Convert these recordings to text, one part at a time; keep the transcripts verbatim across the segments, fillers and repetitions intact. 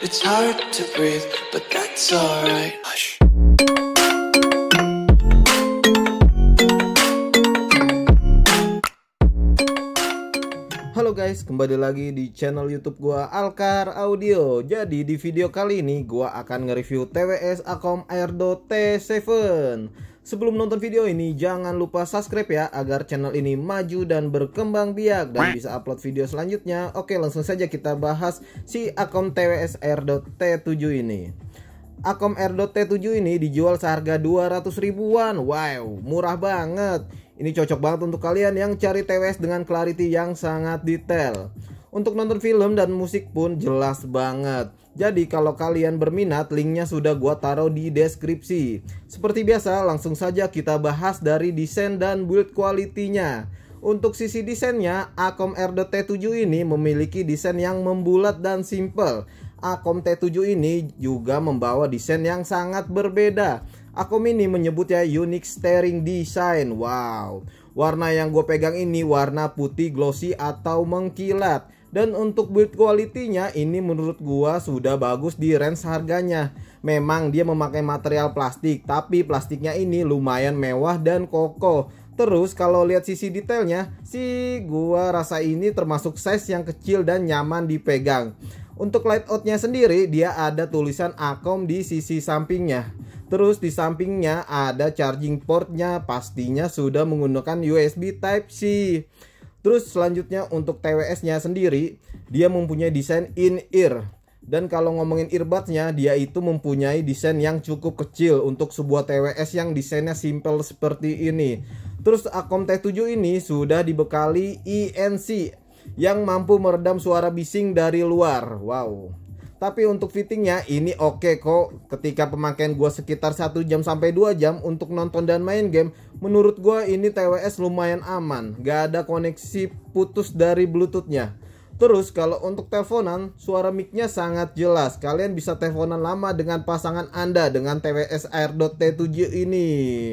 It's hard to breathe, but that's alright. Hush. Halo guys, kembali lagi di channel YouTube gua Alkar Audio. Jadi di video kali ini gua akan nge-review T W S Acom Airdo T tujuh. Sebelum nonton video ini jangan lupa subscribe ya, agar channel ini maju dan berkembang biak dan bisa upload video selanjutnya. Oke, langsung saja kita bahas si Acom T W S Airdo T tujuh ini. Acom Airdo T tujuh ini dijual seharga dua ratus ribuan. Wow, murah banget. Ini cocok banget untuk kalian yang cari T W S dengan clarity yang sangat detail. Untuk nonton film dan musik pun jelas banget. Jadi kalau kalian berminat, linknya sudah gua taruh di deskripsi. Seperti biasa, langsung saja kita bahas dari desain dan build quality-nya. Untuk sisi desainnya, Acom Airdo T tujuh ini memiliki desain yang membulat dan simple. Acom T tujuh ini juga membawa desain yang sangat berbeda. Acom ini menyebutnya unique steering design. Wow, warna yang gue pegang ini warna putih glossy atau mengkilat. Dan untuk build quality-nya ini menurut gua sudah bagus di range harganya. Memang dia memakai material plastik, tapi plastiknya ini lumayan mewah dan kokoh. Terus kalau lihat sisi detailnya sih gua rasa ini termasuk size yang kecil dan nyaman dipegang. Untuk layoutnya sendiri dia ada tulisan Acom di sisi sampingnya. Terus di sampingnya ada charging portnya, pastinya sudah menggunakan U S B Type C. Terus selanjutnya untuk T W S-nya sendiri, dia mempunyai desain in-ear. Dan kalau ngomongin earbuds-nya, dia itu mempunyai desain yang cukup kecil untuk sebuah T W S yang desainnya simple seperti ini. Terus Acom T tujuh ini sudah dibekali E N C yang mampu meredam suara bising dari luar. Wow. Tapi untuk fittingnya ini oke okay kok. Ketika pemakaian gue sekitar satu jam sampai dua jam untuk nonton dan main game, menurut gue ini T W S lumayan aman. Gak ada koneksi putus dari Bluetooth-nya. Terus kalau untuk teleponan, suara mic-nya sangat jelas. Kalian bisa teleponan lama dengan pasangan Anda dengan T W S Airdo T tujuh ini.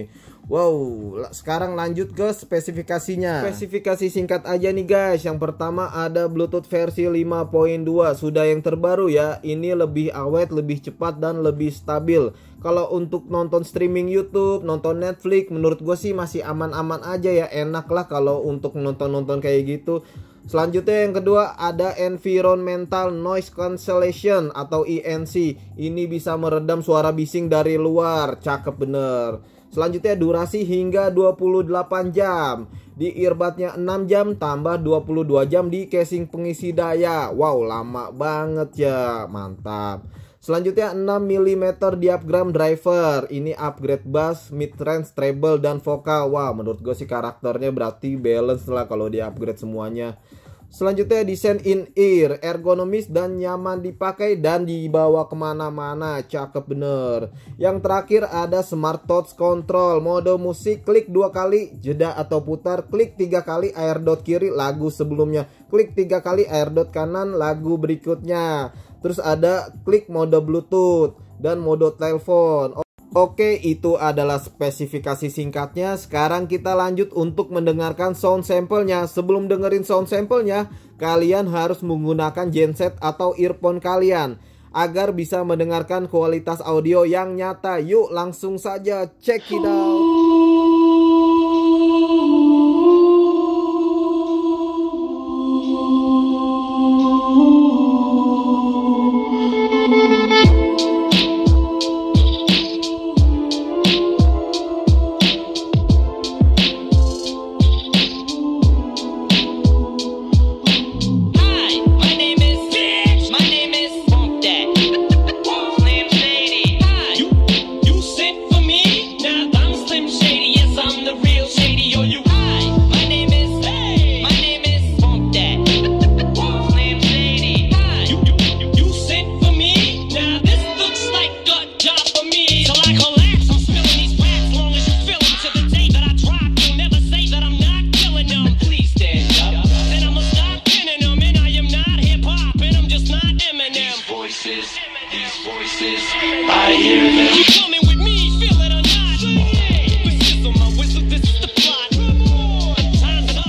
Wow, sekarang lanjut ke spesifikasinya. Spesifikasi singkat aja nih guys. Yang pertama ada Bluetooth versi lima titik dua. Sudah yang terbaru ya. Ini lebih awet, lebih cepat dan lebih stabil. Kalau untuk nonton streaming YouTube, nonton Netflix, menurut gue sih masih aman-aman aja ya. Enak lah kalau untuk nonton-nonton kayak gitu. Selanjutnya yang kedua ada Environmental Noise Cancellation atau E N C. Ini bisa meredam suara bising dari luar. Cakep bener. Selanjutnya durasi hingga dua puluh delapan jam. Di earbudnya enam jam tambah dua puluh dua jam di casing pengisi daya. Wow, lama banget ya. Mantap. Selanjutnya enam milimeter diaphragm driver. Ini upgrade bass, mid range, treble dan vokal. Wah, menurut gue sih karakternya berarti balance lah kalau di upgrade semuanya. Selanjutnya desain in-ear, ergonomis dan nyaman dipakai dan dibawa kemana-mana. Cakep bener. Yang terakhir ada Smart Touch Control. Mode musik, klik dua kali jeda atau putar. Klik tiga kali airdot kiri lagu sebelumnya. Klik tiga kali airdot kanan lagu berikutnya. Terus ada klik mode Bluetooth dan mode telepon. Oke, itu adalah spesifikasi singkatnya. Sekarang kita lanjut untuk mendengarkan sound sampelnya. Sebelum dengerin sound sampelnya, kalian harus menggunakan genset atau earphone kalian agar bisa mendengarkan kualitas audio yang nyata. Yuk langsung saja check it out. Oke,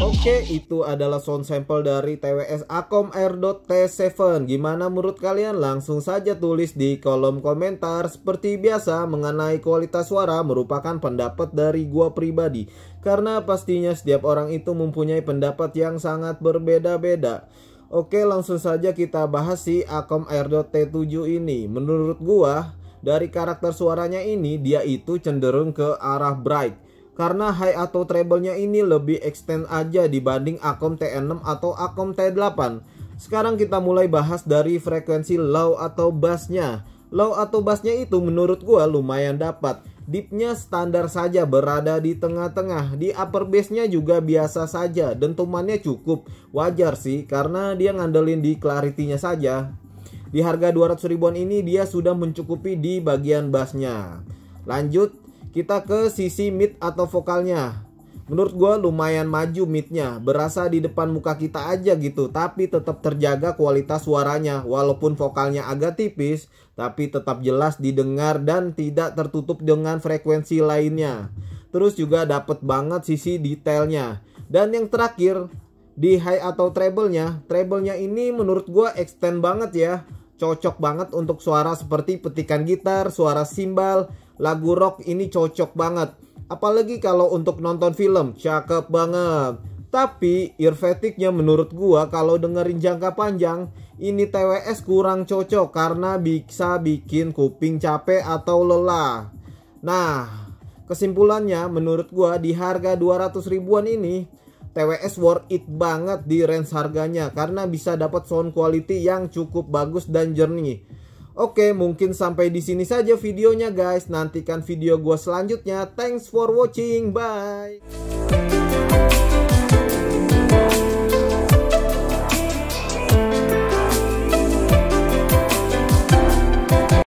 itu adalah sound sample dari T W S Akom Air.T tujuh. Gimana menurut kalian? Langsung saja tulis di kolom komentar. Seperti biasa, mengenai kualitas suara merupakan pendapat dari gua pribadi, karena pastinya setiap orang itu mempunyai pendapat yang sangat berbeda-beda. Oke, langsung saja kita bahas si Akom Air.T tujuh ini. Menurut gua, dari karakter suaranya ini, dia itu cenderung ke arah bright, karena high atau treble-nya ini lebih extend aja dibanding Akom T enam atau Akom T delapan. Sekarang kita mulai bahas dari frekuensi low atau bass-nya. Low atau bass-nya itu menurut gua lumayan dapat. Deep-nya standar saja, berada di tengah-tengah. Di upper bass-nya juga biasa saja. Dentumannya cukup, wajar sih, karena dia ngandelin di clarity-nya saja. Di harga dua ratus ribuan ini dia sudah mencukupi di bagian bass-nya. Lanjut, kita ke sisi mid atau vokalnya. Menurut gue lumayan maju midnya, berasa di depan muka kita aja gitu, tapi tetap terjaga kualitas suaranya. Walaupun vokalnya agak tipis, tapi tetap jelas didengar dan tidak tertutup dengan frekuensi lainnya. Terus juga dapet banget sisi detailnya. Dan yang terakhir, di high atau treble-nya, treble-nya ini menurut gue extend banget ya. Cocok banget untuk suara seperti petikan gitar, suara simbal, lagu rock ini cocok banget. Apalagi kalau untuk nonton film, cakep banget. Tapi ear fatigue-nya menurut gua kalau dengerin jangka panjang, ini T W S kurang cocok karena bisa bikin kuping capek atau lelah. Nah, kesimpulannya menurut gua di harga dua ratus ribuan ini, T W S worth it banget di range harganya karena bisa dapat sound quality yang cukup bagus dan jernih. Oke, mungkin sampai di sini saja videonya guys. Nantikan video gua selanjutnya. Thanks for watching. Bye.